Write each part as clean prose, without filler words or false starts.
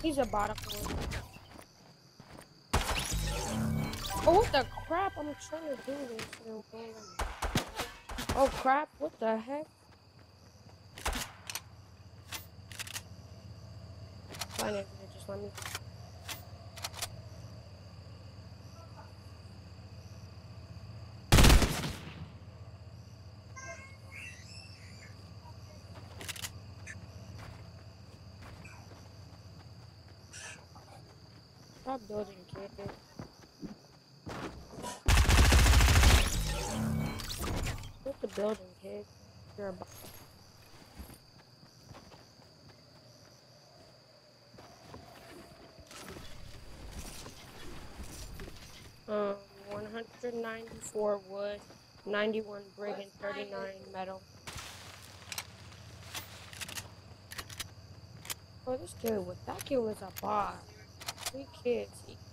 He's a bot, of course. Oh, what the crap? I'm trying to do this. Oh, crap. What the heck? Fine, Andrea, just let me. Stop building, kid. Quit the building, kid. You're a bot. Um, 194 wood, 91 brick, and 39 metal. Oh, this kid was, that kid was a bot. 3 kids.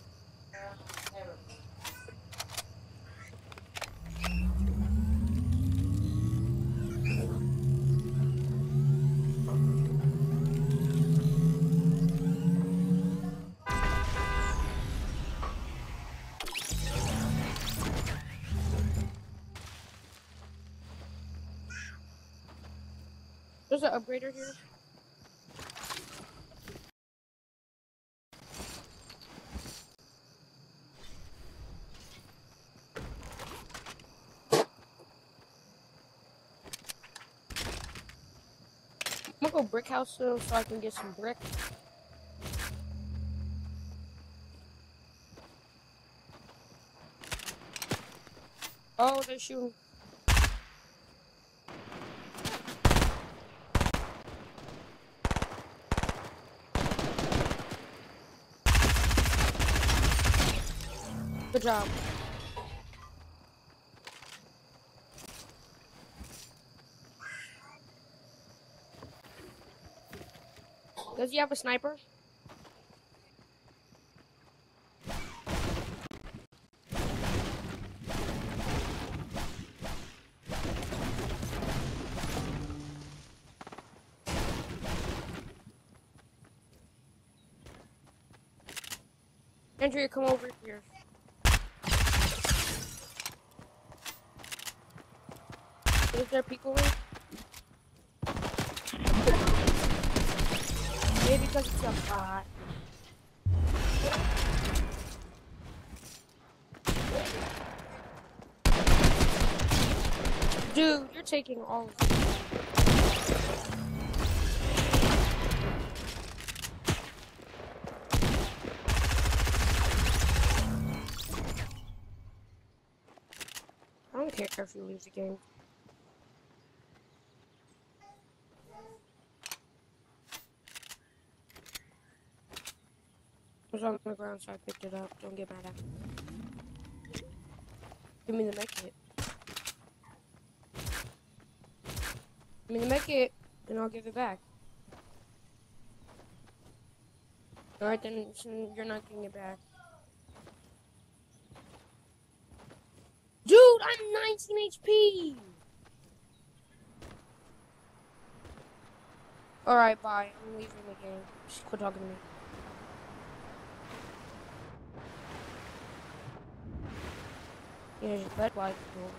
There's an upgrader here. I'm gonna go brick house soon so I can get some brick. Oh, they're shooting. Good job. Does he have a sniper? Andrea, come over here. Is there people in? Maybe because it's a bot. Dude, you're taking all of it. I don't care if you lose the game. It was on the ground, so I picked it up. Don't get mad at me. Give me the med kit. Give me the med kit, and I'll give it back. Alright, then you're not getting it back. Dude, I'm 19 HP! Alright, bye. I'm leaving the game. Just quit talking to me. Yeah, just bet why.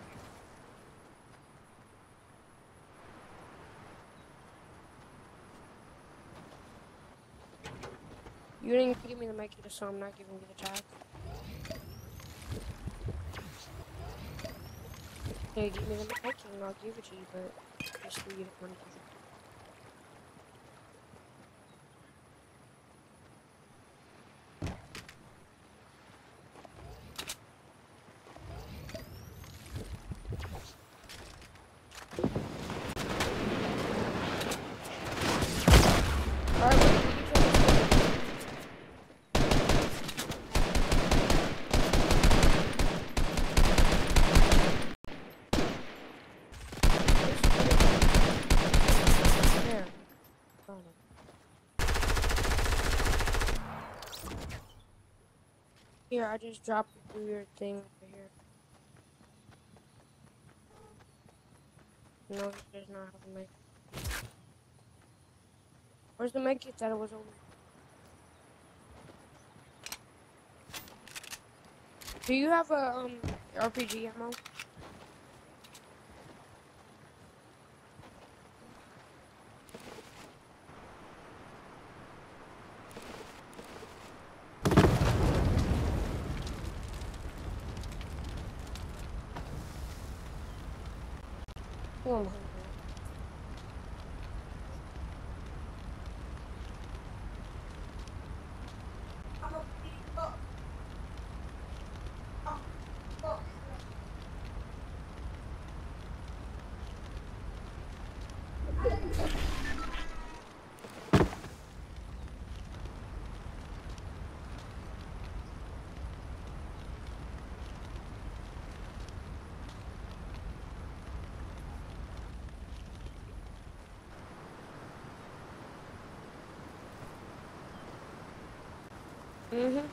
You didn't give me the mic, so I'm not giving you the tag. Hey, give me the mic and I'll give it to you, but just for you to want to give it. Here, I just dropped the weird thing over here. No, there's not how to make. Where's the med kit that it was over? Do you have a RPG ammo? Oh my God. Mm-hmm.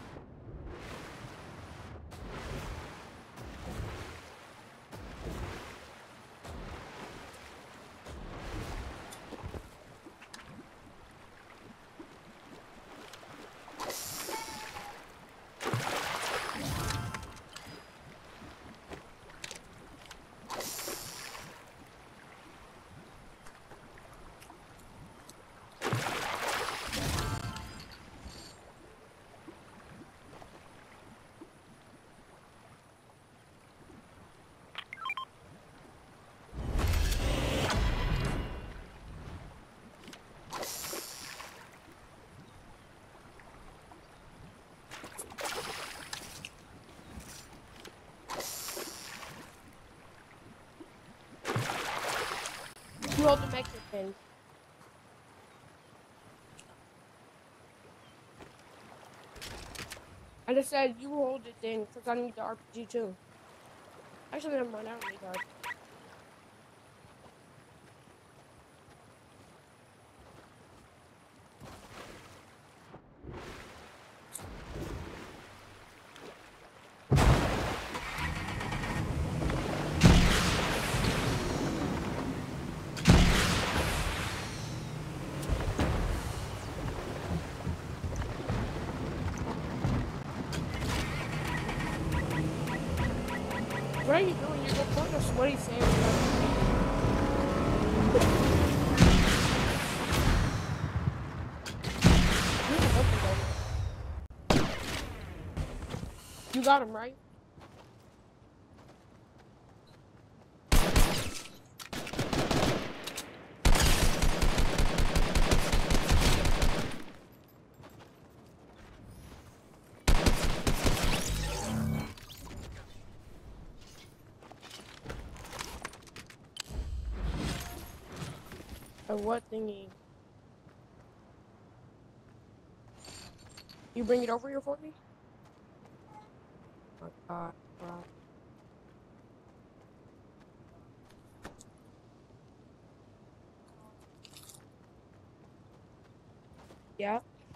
You hold the Mexican. I just said you hold it then, because I need the RPG too. Actually, never mind. I don't need the RPG. What are you doing? You're recording a sweaty sandwich. You got him, right? Or what thingy? You bring it over here for me? Oh my God, bro. Yeah.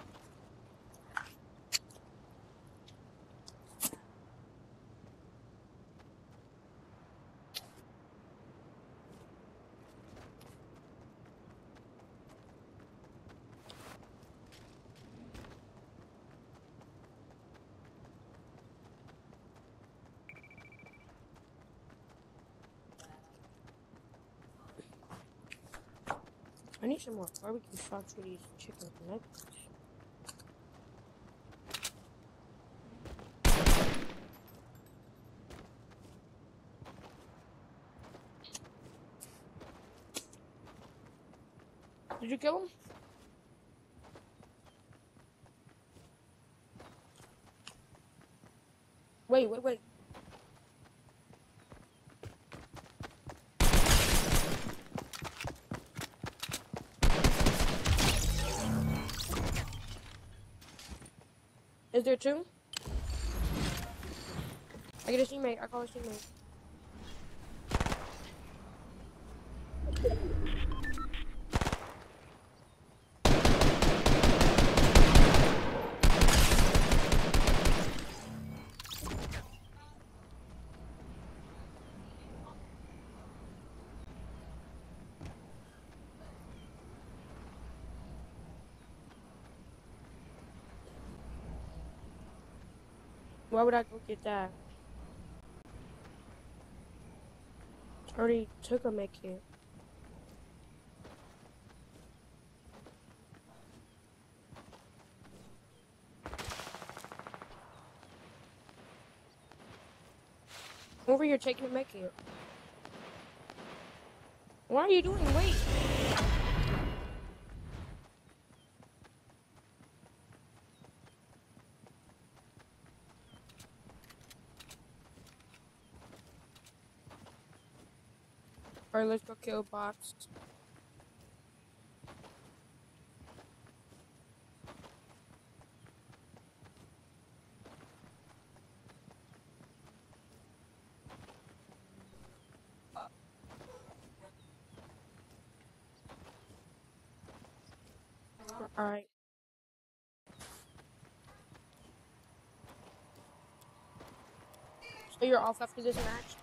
I need some more barbecue sauce for these chicken nuggets. Did you kill him? Wait, wait, wait. Is there two? I get a teammate. I call a teammate. Why would I go get that? I already took a med kit. Over here taking a med kit. What are you doing? Wait. Alright, let's go kill bots. Alright. So you're off after this match?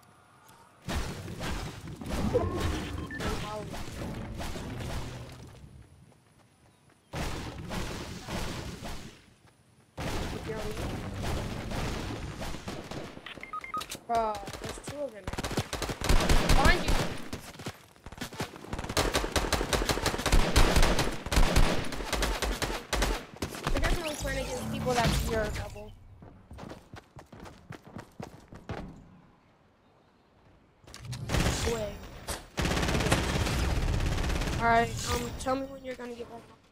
Bro, there's two of them. Behind you! We're definitely playing against people that fear double. Wait. Alright, tell me when you're gonna get back.